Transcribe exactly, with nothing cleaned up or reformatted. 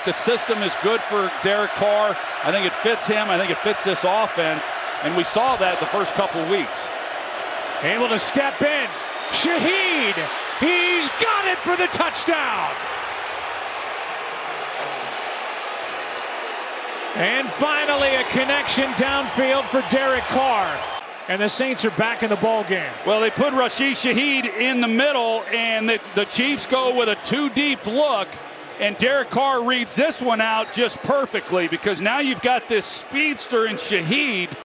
the system is good for Derek Carr. I think it fits him. I think it fits this offense. And we saw that the first couple of weeks. Able to step in. Shaheed. He's got it for the touchdown. And finally a connection downfield for Derek Carr. And the Saints are back in the ball game. Well, they put Rashid Shaheed in the middle, and the, the Chiefs go with a two-deep look. And Derek Carr reads this one out just perfectly, because now you've got this speedster in Shaheed.